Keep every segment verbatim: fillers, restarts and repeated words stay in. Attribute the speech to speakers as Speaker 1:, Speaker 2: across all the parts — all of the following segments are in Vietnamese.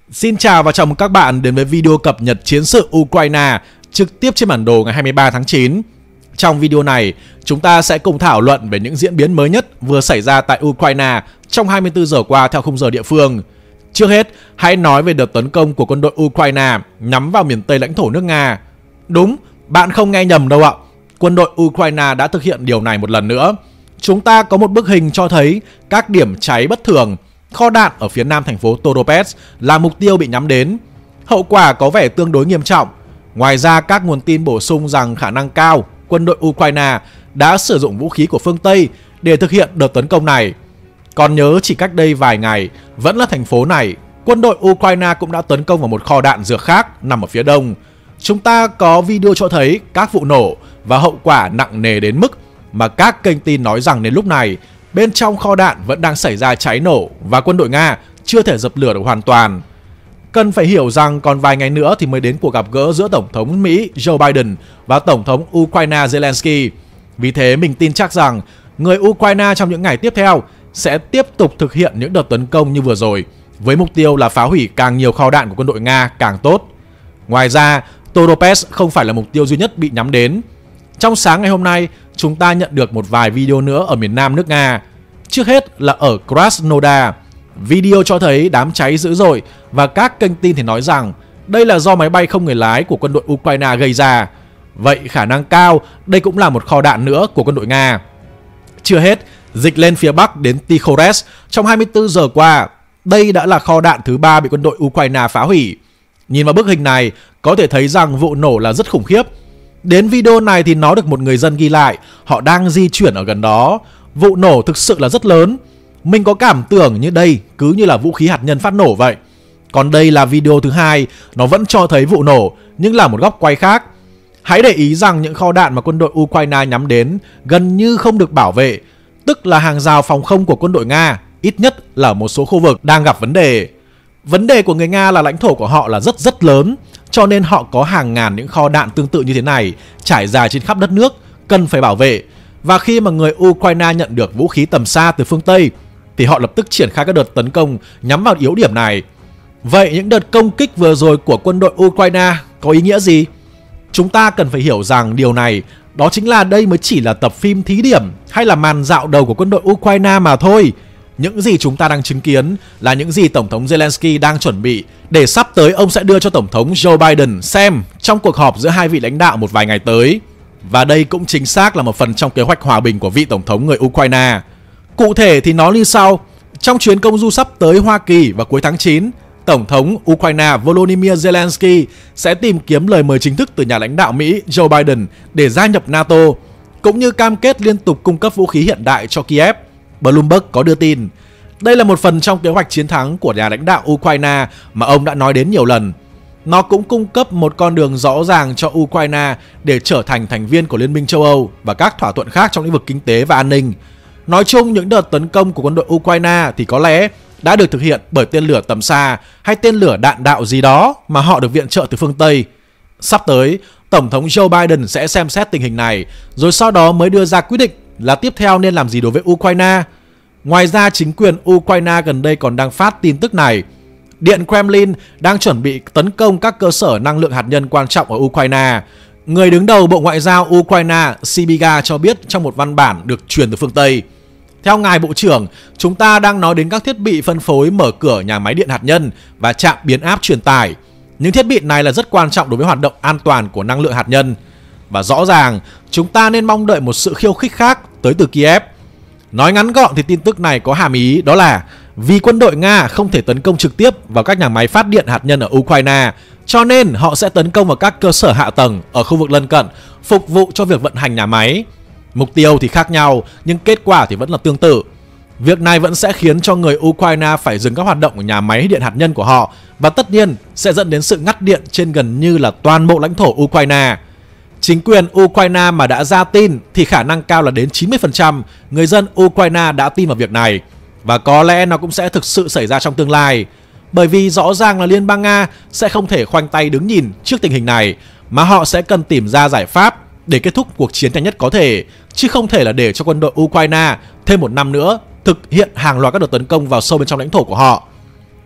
Speaker 1: Xin chào và chào mừng các bạn đến với video cập nhật chiến sự Ukraine trực tiếp trên bản đồ ngày hai mươi ba tháng chín. Trong video này, chúng ta sẽ cùng thảo luận về những diễn biến mới nhất vừa xảy ra tại Ukraine trong hai mươi tư giờ qua theo khung giờ địa phương. Trước hết, hãy nói về đợt tấn công của quân đội Ukraine nhắm vào miền Tây lãnh thổ nước Nga. Đúng, bạn không nghe nhầm đâu ạ. Quân đội Ukraine đã thực hiện điều này một lần nữa. Chúng ta có một bức hình cho thấy các điểm cháy bất thường. Kho đạn ở phía nam thành phố Toropets là mục tiêu bị nhắm đến. Hậu quả có vẻ tương đối nghiêm trọng. Ngoài ra, các nguồn tin bổ sung rằng khả năng cao quân đội Ukraine đã sử dụng vũ khí của phương Tây để thực hiện đợt tấn công này. Còn nhớ chỉ cách đây vài ngày, vẫn là thành phố này, quân đội Ukraine cũng đã tấn công vào một kho đạn dược khác nằm ở phía đông. Chúng ta có video cho thấy các vụ nổ và hậu quả nặng nề đến mức mà các kênh tin nói rằng đến lúc này, bên trong kho đạn vẫn đang xảy ra cháy nổ và quân đội Nga chưa thể dập lửa được hoàn toàn. Cần phải hiểu rằng còn vài ngày nữa thì mới đến cuộc gặp gỡ giữa Tổng thống Mỹ Joe Biden và Tổng thống Ukraine Zelensky. Vì thế mình tin chắc rằng người Ukraine trong những ngày tiếp theo sẽ tiếp tục thực hiện những đợt tấn công như vừa rồi, với mục tiêu là phá hủy càng nhiều kho đạn của quân đội Nga càng tốt. Ngoài ra, Toropets không phải là mục tiêu duy nhất bị nhắm đến. Trong sáng ngày hôm nay, chúng ta nhận được một vài video nữa ở miền nam nước Nga. Trước hết là ở Krasnodar. Video cho thấy đám cháy dữ dội và các kênh tin thì nói rằng đây là do máy bay không người lái của quân đội Ukraine gây ra. Vậy khả năng cao đây cũng là một kho đạn nữa của quân đội Nga. Chưa hết, dịch lên phía bắc đến Tikhorets trong hai mươi tư giờ qua, đây đã là kho đạn thứ ba bị quân đội Ukraine phá hủy. Nhìn vào bức hình này, có thể thấy rằng vụ nổ là rất khủng khiếp. Đến video này thì nó được một người dân ghi lại, họ đang di chuyển ở gần đó. Vụ nổ thực sự là rất lớn. Mình có cảm tưởng như đây cứ như là vũ khí hạt nhân phát nổ vậy. Còn đây là video thứ hai, nó vẫn cho thấy vụ nổ nhưng là một góc quay khác. Hãy để ý rằng những kho đạn mà quân đội Ukraine nhắm đến gần như không được bảo vệ, tức là hàng rào phòng không của quân đội Nga, ít nhất là một số khu vực đang gặp vấn đề. Vấn đề của người Nga là lãnh thổ của họ là rất rất lớn, cho nên họ có hàng ngàn những kho đạn tương tự như thế này trải dài trên khắp đất nước, cần phải bảo vệ. Và khi mà người Ukraine nhận được vũ khí tầm xa từ phương Tây thì họ lập tức triển khai các đợt tấn công nhắm vào yếu điểm này. Vậy những đợt công kích vừa rồi của quân đội Ukraine có ý nghĩa gì? Chúng ta cần phải hiểu rằng điều này đó chính là đây mới chỉ là tập phim thí điểm hay là màn dạo đầu của quân đội Ukraine mà thôi. Những gì chúng ta đang chứng kiến là những gì Tổng thống Zelensky đang chuẩn bị để sắp tới ông sẽ đưa cho Tổng thống Joe Biden xem trong cuộc họp giữa hai vị lãnh đạo một vài ngày tới. Và đây cũng chính xác là một phần trong kế hoạch hòa bình của vị Tổng thống người Ukraine. Cụ thể thì nó như sau. Trong chuyến công du sắp tới Hoa Kỳ vào cuối tháng chín, Tổng thống Ukraine Volodymyr Zelensky sẽ tìm kiếm lời mời chính thức từ nhà lãnh đạo Mỹ Joe Biden để gia nhập NATO, cũng như cam kết liên tục cung cấp vũ khí hiện đại cho Kiev. Bloomberg có đưa tin. Đây là một phần trong kế hoạch chiến thắng của nhà lãnh đạo Ukraine mà ông đã nói đến nhiều lần. Nó cũng cung cấp một con đường rõ ràng cho Ukraine để trở thành thành viên của Liên minh châu Âu và các thỏa thuận khác trong lĩnh vực kinh tế và an ninh. Nói chung, những đợt tấn công của quân đội Ukraine thì có lẽ đã được thực hiện bởi tên lửa tầm xa hay tên lửa đạn đạo gì đó mà họ được viện trợ từ phương Tây. Sắp tới, Tổng thống Joe Biden sẽ xem xét tình hình này rồi sau đó mới đưa ra quyết định là tiếp theo nên làm gì đối với Ukraine. Ngoài ra, chính quyền Ukraine gần đây còn đang phát tin tức này. Điện Kremlin đang chuẩn bị tấn công các cơ sở năng lượng hạt nhân quan trọng ở Ukraine. Người đứng đầu Bộ Ngoại giao Ukraine Sybiga cho biết trong một văn bản được truyền từ phương Tây. Theo ngài Bộ trưởng, chúng ta đang nói đến các thiết bị phân phối mở cửa nhà máy điện hạt nhân và trạm biến áp truyền tải. Những thiết bị này là rất quan trọng đối với hoạt động an toàn của năng lượng hạt nhân. Và rõ ràng, chúng ta nên mong đợi một sự khiêu khích khác tới từ Kiev. Nói ngắn gọn thì tin tức này có hàm ý đó là vì quân đội Nga không thể tấn công trực tiếp vào các nhà máy phát điện hạt nhân ở Ukraine, cho nên họ sẽ tấn công vào các cơ sở hạ tầng ở khu vực lân cận, phục vụ cho việc vận hành nhà máy. Mục tiêu thì khác nhau, nhưng kết quả thì vẫn là tương tự. Việc này vẫn sẽ khiến cho người Ukraine phải dừng các hoạt động của nhà máy điện hạt nhân của họ và tất nhiên sẽ dẫn đến sự ngắt điện trên gần như là toàn bộ lãnh thổ Ukraine. Chính quyền Ukraine mà đã ra tin thì khả năng cao là đến chín mươi phần trăm người dân Ukraine đã tin vào việc này. Và có lẽ nó cũng sẽ thực sự xảy ra trong tương lai. Bởi vì rõ ràng là Liên bang Nga sẽ không thể khoanh tay đứng nhìn trước tình hình này, mà họ sẽ cần tìm ra giải pháp để kết thúc cuộc chiến nhanh nhất có thể, chứ không thể là để cho quân đội Ukraine thêm một năm nữa thực hiện hàng loạt các đợt tấn công vào sâu bên trong lãnh thổ của họ.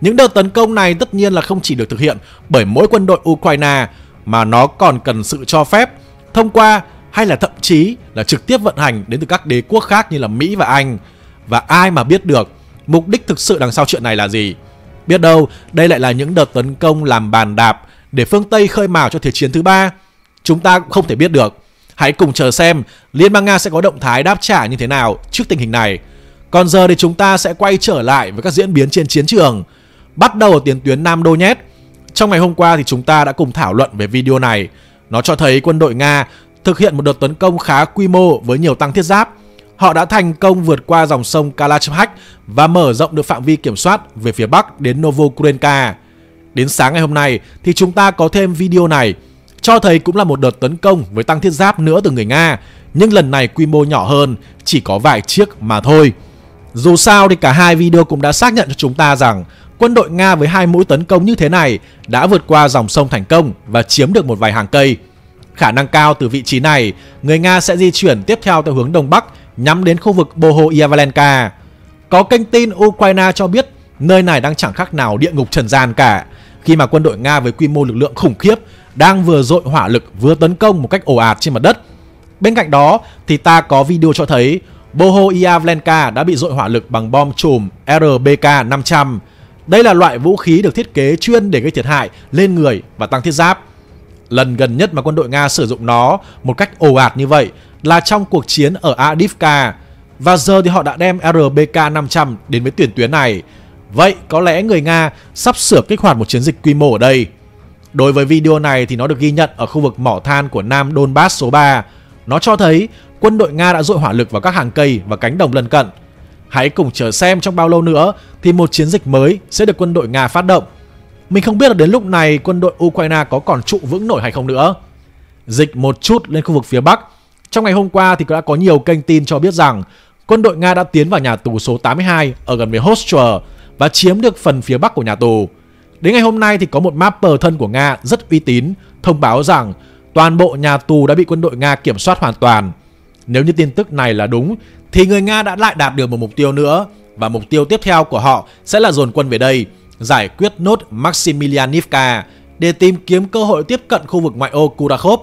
Speaker 1: Những đợt tấn công này tất nhiên là không chỉ được thực hiện bởi mỗi quân đội Ukraine, mà nó còn cần sự cho phép, thông qua hay là thậm chí là trực tiếp vận hành đến từ các đế quốc khác như là Mỹ và Anh. Và ai mà biết được mục đích thực sự đằng sau chuyện này là gì? Biết đâu đây lại là những đợt tấn công làm bàn đạp để phương Tây khơi mào cho Thế chiến thứ ba. Chúng ta cũng không thể biết được. Hãy cùng chờ xem Liên bang Nga sẽ có động thái đáp trả như thế nào trước tình hình này. Còn giờ thì chúng ta sẽ quay trở lại với các diễn biến trên chiến trường. Bắt đầu ở tiền tuyến Nam Donetsk. Trong ngày hôm qua thì chúng ta đã cùng thảo luận về video này. Nó cho thấy quân đội Nga thực hiện một đợt tấn công khá quy mô với nhiều tăng thiết giáp. Họ đã thành công vượt qua dòng sông Kalachpach và mở rộng được phạm vi kiểm soát về phía bắc đến Novokrenka. Đến sáng ngày hôm nay thì chúng ta có thêm video này, cho thấy cũng là một đợt tấn công với tăng thiết giáp nữa từ người Nga, nhưng lần này quy mô nhỏ hơn, chỉ có vài chiếc mà thôi. Dù sao thì cả hai video cũng đã xác nhận cho chúng ta rằng quân đội Nga với hai mũi tấn công như thế này đã vượt qua dòng sông thành công và chiếm được một vài hàng cây. Khả năng cao từ vị trí này, người Nga sẽ di chuyển tiếp theo theo hướng đông bắc nhắm đến khu vực Bohoyavlenka. Có kênh tin Ukraine cho biết nơi này đang chẳng khác nào địa ngục trần gian cả, khi mà quân đội Nga với quy mô lực lượng khủng khiếp đang vừa dội hỏa lực vừa tấn công một cách ồ ạt trên mặt đất. Bên cạnh đó thì ta có video cho thấy Bohoyavlenka đã bị dội hỏa lực bằng bom chùm R B K năm trăm. Đây là loại vũ khí được thiết kế chuyên để gây thiệt hại lên người và tăng thiết giáp. Lần gần nhất mà quân đội Nga sử dụng nó một cách ồ ạt như vậy là trong cuộc chiến ở Avdiivka. Và giờ thì họ đã đem R B K năm trăm đến với tiền tuyến này. Vậy có lẽ người Nga sắp sửa kích hoạt một chiến dịch quy mô ở đây. Đối với video này thì nó được ghi nhận ở khu vực mỏ than của Nam Donbass số ba. Nó cho thấy quân đội Nga đã dội hỏa lực vào các hàng cây và cánh đồng lân cận. Hãy cùng chờ xem trong bao lâu nữa thì một chiến dịch mới sẽ được quân đội Nga phát động. Mình không biết là đến lúc này quân đội Ukraine có còn trụ vững nổi hay không nữa. Dịch một chút lên khu vực phía Bắc. Trong ngày hôm qua thì đã có nhiều kênh tin cho biết rằng quân đội Nga đã tiến vào nhà tù số tám mươi hai ở gần với Hostomel và chiếm được phần phía Bắc của nhà tù. Đến ngày hôm nay thì có một mapper thân của Nga rất uy tín thông báo rằng toàn bộ nhà tù đã bị quân đội Nga kiểm soát hoàn toàn. Nếu như tin tức này là đúng thì người Nga đã lại đạt được một mục tiêu nữa, và mục tiêu tiếp theo của họ sẽ là dồn quân về đây, giải quyết nốt Maximilianivka để tìm kiếm cơ hội tiếp cận khu vực ngoại ô Kurakhov.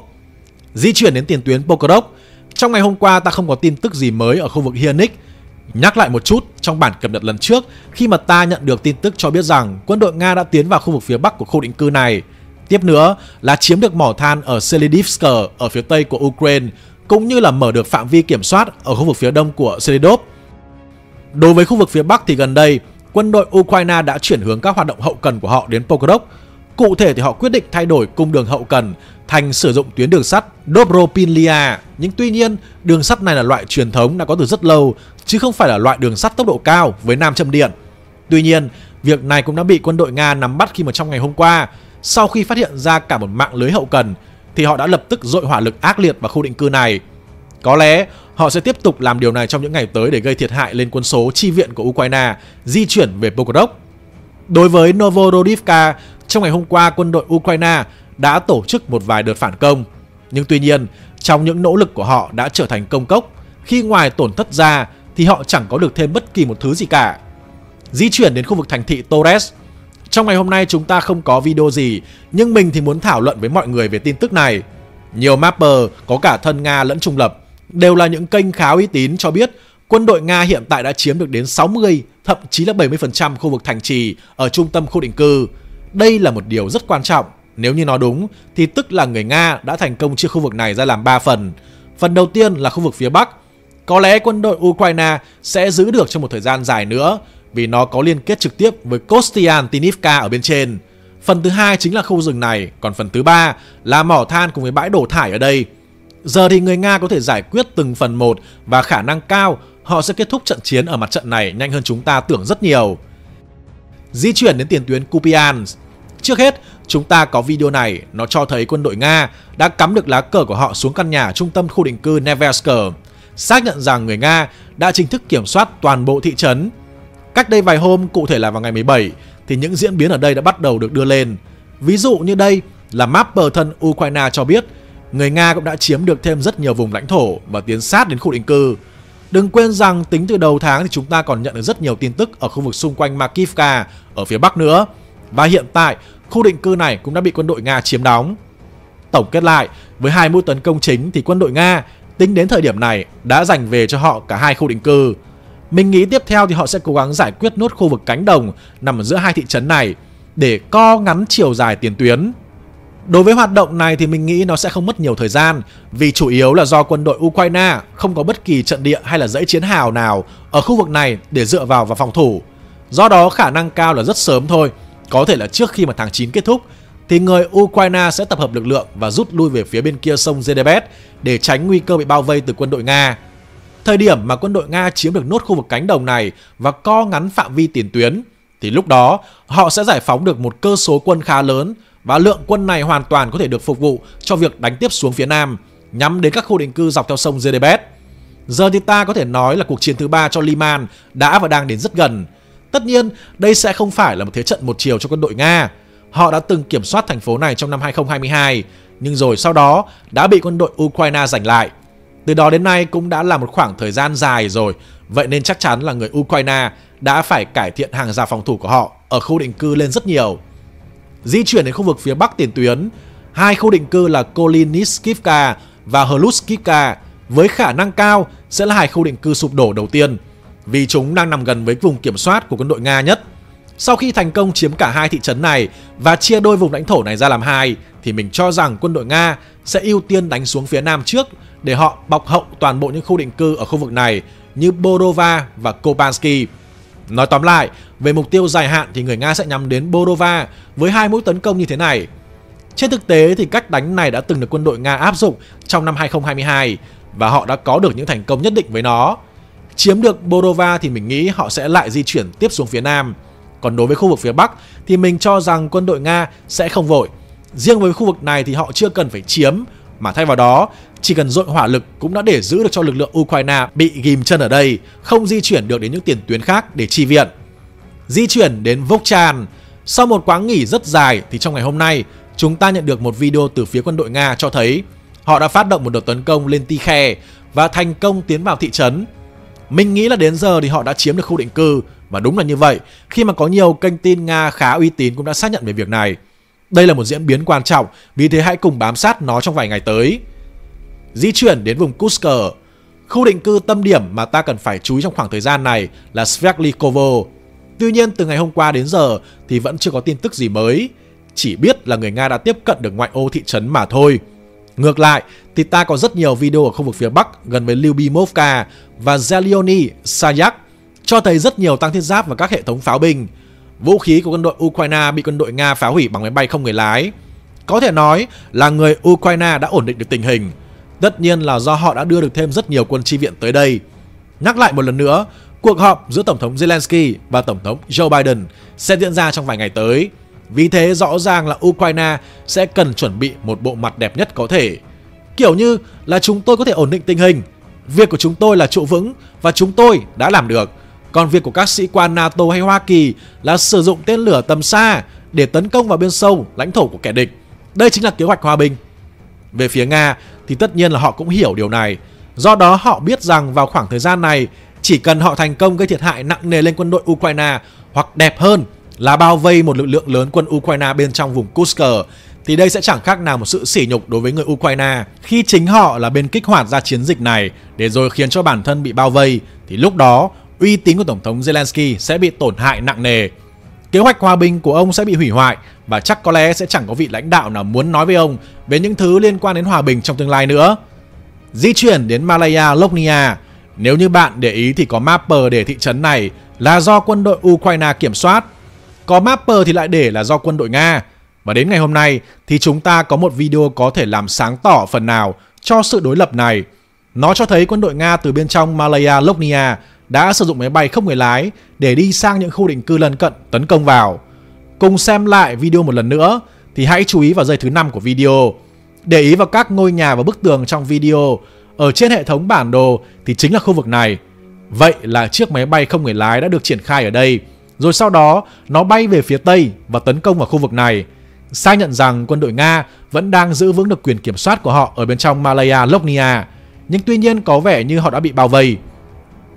Speaker 1: Di chuyển đến tiền tuyến Pokrovsk. Trong ngày hôm qua ta không có tin tức gì mới ở khu vực Hianik. Nhắc lại một chút trong bản cập nhật lần trước, khi mà ta nhận được tin tức cho biết rằng quân đội Nga đã tiến vào khu vực phía bắc của khu định cư này. Tiếp nữa là chiếm được mỏ than ở Selidivsk ở phía tây của Ukraine, cũng như là mở được phạm vi kiểm soát ở khu vực phía đông của Selidov. Đối với khu vực phía bắc thì gần đây, quân đội Ukraine đã chuyển hướng các hoạt động hậu cần của họ đến Pokrovsk. Cụ thể thì họ quyết định thay đổi cung đường hậu cần thành sử dụng tuyến đường sắt Dobropillia. Nhưng tuy nhiên, đường sắt này là loại truyền thống đã có từ rất lâu, chứ không phải là loại đường sắt tốc độ cao với nam châm điện. Tuy nhiên, việc này cũng đã bị quân đội Nga nắm bắt khi mà trong ngày hôm qua, sau khi phát hiện ra cả một mạng lưới hậu cần, thì họ đã lập tức dội hỏa lực ác liệt vào khu định cư này. Có lẽ họ sẽ tiếp tục làm điều này trong những ngày tới để gây thiệt hại lên quân số chi viện của Ukraine di chuyển về Pokrovsk. Đối với Novorodivka, trong ngày hôm qua quân đội Ukraine đã tổ chức một vài đợt phản công. Nhưng tuy nhiên, trong những nỗ lực của họ đã trở thành công cốc, khi ngoài tổn thất ra thì họ chẳng có được thêm bất kỳ một thứ gì cả. Di chuyển đến khu vực thành thị Torres. Trong ngày hôm nay chúng ta không có video gì, nhưng mình thì muốn thảo luận với mọi người về tin tức này. Nhiều mapper có cả thân Nga lẫn trung lập đều là những kênh khá uy tín cho biết quân đội Nga hiện tại đã chiếm được đến sáu mươi, thậm chí là bảy mươi phần trăm khu vực thành trì ở trung tâm khu định cư. Đây là một điều rất quan trọng. Nếu như nó đúng thì tức là người Nga đã thành công chia khu vực này ra làm ba phần. Phần đầu tiên là khu vực phía Bắc. Có lẽ quân đội Ukraine sẽ giữ được trong một thời gian dài nữa vì nó có liên kết trực tiếp với Kostiantynivka ở bên trên. Phần thứ hai chính là khu rừng này, còn phần thứ ba là mỏ than cùng với bãi đổ thải ở đây. Giờ thì người Nga có thể giải quyết từng phần một và khả năng cao họ sẽ kết thúc trận chiến ở mặt trận này nhanh hơn chúng ta tưởng rất nhiều. Di chuyển đến tiền tuyến Kupiansk. Trước hết, chúng ta có video này, nó cho thấy quân đội Nga đã cắm được lá cờ của họ xuống căn nhà trung tâm khu định cư Nevelsk, xác nhận rằng người Nga đã chính thức kiểm soát toàn bộ thị trấn. Cách đây vài hôm, cụ thể là vào ngày mười bảy, thì những diễn biến ở đây đã bắt đầu được đưa lên. Ví dụ như đây là mapper thân Ukraine cho biết người Nga cũng đã chiếm được thêm rất nhiều vùng lãnh thổ và tiến sát đến khu định cư. Đừng quên rằng tính từ đầu tháng thì chúng ta còn nhận được rất nhiều tin tức ở khu vực xung quanh Makivka ở phía Bắc nữa. Và hiện tại, khu định cư này cũng đã bị quân đội Nga chiếm đóng. Tổng kết lại, với hai mũi tấn công chính thì quân đội Nga tính đến thời điểm này đã giành về cho họ cả hai khu định cư. Mình nghĩ tiếp theo thì họ sẽ cố gắng giải quyết nốt khu vực cánh đồng nằm ở giữa hai thị trấn này để co ngắn chiều dài tiền tuyến. Đối với hoạt động này thì mình nghĩ nó sẽ không mất nhiều thời gian, vì chủ yếu là do quân đội Ukraine không có bất kỳ trận địa hay là dãy chiến hào nào ở khu vực này để dựa vào và phòng thủ. Do đó khả năng cao là rất sớm thôi, có thể là trước khi mà tháng chín kết thúc, thì người Ukraine sẽ tập hợp lực lượng và rút lui về phía bên kia sông Zhdebet để tránh nguy cơ bị bao vây từ quân đội Nga. Thời điểm mà quân đội Nga chiếm được nốt khu vực cánh đồng này và co ngắn phạm vi tiền tuyến, thì lúc đó họ sẽ giải phóng được một cơ số quân khá lớn, và lượng quân này hoàn toàn có thể được phục vụ cho việc đánh tiếp xuống phía Nam, nhắm đến các khu định cư dọc theo sông Zhdebet. Giờ thì ta có thể nói là cuộc chiến thứ ba cho Liman đã và đang đến rất gần. Tất nhiên, đây sẽ không phải là một thế trận một chiều cho quân đội Nga. Họ đã từng kiểm soát thành phố này trong năm hai không hai hai, nhưng rồi sau đó đã bị quân đội Ukraine giành lại. Từ đó đến nay cũng đã là một khoảng thời gian dài rồi, vậy nên chắc chắn là người Ukraine đã phải cải thiện hàng rào phòng thủ của họ ở khu định cư lên rất nhiều. Di chuyển đến khu vực phía bắc tiền tuyến, hai khu định cư là Koliniskivka và Hluskivka với khả năng cao sẽ là hai khu định cư sụp đổ đầu tiên, vì chúng đang nằm gần với vùng kiểm soát của quân đội Nga nhất. Sau khi thành công chiếm cả hai thị trấn này và chia đôi vùng lãnh thổ này ra làm hai, thì mình cho rằng quân đội Nga sẽ ưu tiên đánh xuống phía nam trước để họ bọc hậu toàn bộ những khu định cư ở khu vực này như Bodova và Kopansky. Nói tóm lại, về mục tiêu dài hạn thì người Nga sẽ nhắm đến Bodova với hai mũi tấn công như thế này. Trên thực tế thì cách đánh này đã từng được quân đội Nga áp dụng trong năm hai không hai hai và họ đã có được những thành công nhất định với nó. Chiếm được Bodova thì mình nghĩ họ sẽ lại di chuyển tiếp xuống phía nam. Còn đối với khu vực phía bắc thì mình cho rằng quân đội Nga sẽ không vội. Riêng với khu vực này thì họ chưa cần phải chiếm, mà thay vào đó chỉ cần dội hỏa lực cũng đã để giữ được cho lực lượng Ukraine bị ghim chân ở đây, không di chuyển được đến những tiền tuyến khác để chi viện. Di chuyển đến Vovchan, sau một quãng nghỉ rất dài thì trong ngày hôm nay chúng ta nhận được một video từ phía quân đội Nga cho thấy họ đã phát động một đợt tấn công lên Tikhe và thành công tiến vào thị trấn. Mình nghĩ là đến giờ thì họ đã chiếm được khu định cư, và đúng là như vậy khi mà có nhiều kênh tin Nga khá uy tín cũng đã xác nhận về việc này. Đây là một diễn biến quan trọng, vì thế hãy cùng bám sát nó trong vài ngày tới. Di chuyển đến vùng Kursk, khu định cư tâm điểm mà ta cần phải chú ý trong khoảng thời gian này là Sverklikovo. Tuy nhiên từ ngày hôm qua đến giờ thì vẫn chưa có tin tức gì mới, chỉ biết là người Nga đã tiếp cận được ngoại ô thị trấn mà thôi. Ngược lại thì ta có rất nhiều video ở khu vực phía bắc gần với Lyubimovka và Zelyony Sayak cho thấy rất nhiều tăng thiết giáp và các hệ thống pháo binh. Vũ khí của quân đội Ukraine bị quân đội Nga phá hủy bằng máy bay không người lái. Có thể nói là người Ukraine đã ổn định được tình hình. Tất nhiên là do họ đã đưa được thêm rất nhiều quân chi viện tới đây. Nhắc lại một lần nữa, cuộc họp giữa Tổng thống Zelensky và Tổng thống Joe Biden sẽ diễn ra trong vài ngày tới. Vì thế rõ ràng là Ukraine sẽ cần chuẩn bị một bộ mặt đẹp nhất có thể. Kiểu như là chúng tôi có thể ổn định tình hình, việc của chúng tôi là trụ vững và chúng tôi đã làm được. Còn việc của các sĩ quan NATO hay Hoa Kỳ là sử dụng tên lửa tầm xa để tấn công vào bên sâu lãnh thổ của kẻ địch. Đây chính là kế hoạch hòa bình. Về phía Nga thì tất nhiên là họ cũng hiểu điều này. Do đó họ biết rằng vào khoảng thời gian này, chỉ cần họ thành công gây thiệt hại nặng nề lên quân đội Ukraine, hoặc đẹp hơn là bao vây một lực lượng lớn quân Ukraine bên trong vùng Kursk, thì đây sẽ chẳng khác nào một sự sỉ nhục đối với người Ukraine. Khi chính họ là bên kích hoạt ra chiến dịch này để rồi khiến cho bản thân bị bao vây, thì lúc đó uy tín của Tổng thống Zelensky sẽ bị tổn hại nặng nề. Kế hoạch hòa bình của ông sẽ bị hủy hoại và chắc có lẽ sẽ chẳng có vị lãnh đạo nào muốn nói với ông về những thứ liên quan đến hòa bình trong tương lai nữa. Di chuyển đến Malaya Lognia, nếu như bạn để ý thì có mapper để thị trấn này là do quân đội Ukraine kiểm soát, có mapper thì lại để là do quân đội Nga. Và đến ngày hôm nay thì chúng ta có một video có thể làm sáng tỏ phần nào cho sự đối lập này. Nó cho thấy quân đội Nga từ bên trong Malaya Lognia đã sử dụng máy bay không người lái để đi sang những khu định cư lân cận tấn công vào. Cùng xem lại video một lần nữa thì hãy chú ý vào giây thứ năm của video. Để ý vào các ngôi nhà và bức tường trong video. Ở trên hệ thống bản đồ thì chính là khu vực này. Vậy là chiếc máy bay không người lái đã được triển khai ở đây. Rồi sau đó nó bay về phía tây và tấn công vào khu vực này. Xác nhận rằng quân đội Nga vẫn đang giữ vững được quyền kiểm soát của họ ở bên trong Malaya Lognia. Nhưng tuy nhiên có vẻ như họ đã bị bao vây.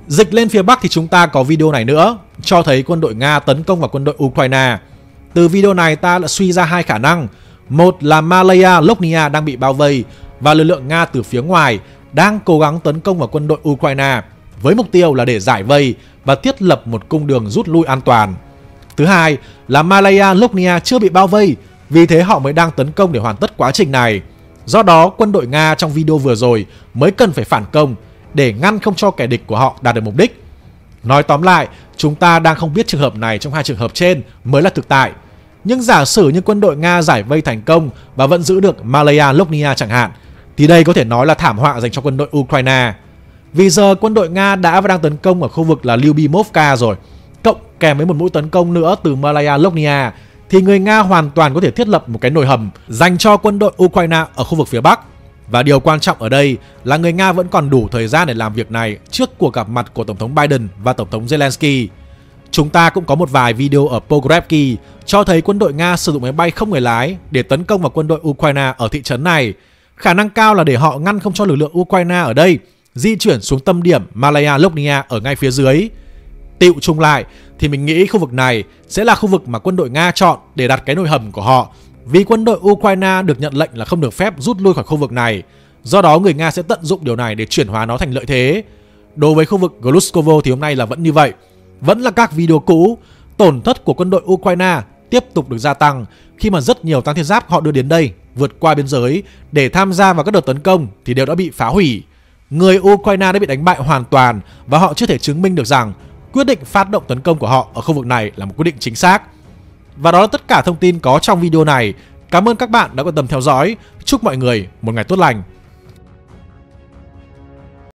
Speaker 1: Dịch lên phía Bắc thì chúng ta có video này nữa, cho thấy quân đội Nga tấn công vào quân đội Ukraine. Từ video này ta đã suy ra hai khả năng. Một là Malaya Lognia đang bị bao vây và lực lượng Nga từ phía ngoài đang cố gắng tấn công vào quân đội Ukraine với mục tiêu là để giải vây và thiết lập một cung đường rút lui an toàn. Thứ hai là Malaya Lognia chưa bị bao vây, vì thế họ mới đang tấn công để hoàn tất quá trình này. Do đó quân đội Nga trong video vừa rồi mới cần phải phản công để ngăn không cho kẻ địch của họ đạt được mục đích. Nói tóm lại, chúng ta đang không biết trường hợp này trong hai trường hợp trên mới là thực tại. Nhưng giả sử như quân đội Nga giải vây thành công và vẫn giữ được Malaya Lognia chẳng hạn, thì đây có thể nói là thảm họa dành cho quân đội Ukraine. Vì giờ quân đội Nga đã và đang tấn công ở khu vực là Lyubimovka rồi, cộng kèm với một mũi tấn công nữa từ Malaya Lognia, thì người Nga hoàn toàn có thể thiết lập một cái nồi hầm dành cho quân đội Ukraine ở khu vực phía Bắc. Và điều quan trọng ở đây là người Nga vẫn còn đủ thời gian để làm việc này trước cuộc gặp mặt của Tổng thống Biden và Tổng thống Zelensky. Chúng ta cũng có một vài video ở Pogrevki cho thấy quân đội Nga sử dụng máy bay không người lái để tấn công vào quân đội Ukraine ở thị trấn này. Khả năng cao là để họ ngăn không cho lực lượng Ukraine ở đây di chuyển xuống tâm điểm Malaya Lognia ở ngay phía dưới. Tựu chung lại thì mình nghĩ khu vực này sẽ là khu vực mà quân đội Nga chọn để đặt cái nồi hầm của họ, vì quân đội Ukraine được nhận lệnh là không được phép rút lui khỏi khu vực này. Do đó người Nga sẽ tận dụng điều này để chuyển hóa nó thành lợi thế. Đối với khu vực Gluskovo thì hôm nay là vẫn như vậy. Vẫn là các video cũ, tổn thất của quân đội Ukraine tiếp tục được gia tăng khi mà rất nhiều tăng thiết giáp họ đưa đến đây vượt qua biên giới để tham gia vào các đợt tấn công thì đều đã bị phá hủy. Người Ukraine đã bị đánh bại hoàn toàn và họ chưa thể chứng minh được rằng quyết định phát động tấn công của họ ở khu vực này là một quyết định chính xác. Và đó là tất cả thông tin có trong video này. Cảm ơn các bạn đã quan tâm theo dõi. Chúc mọi người một ngày tốt lành.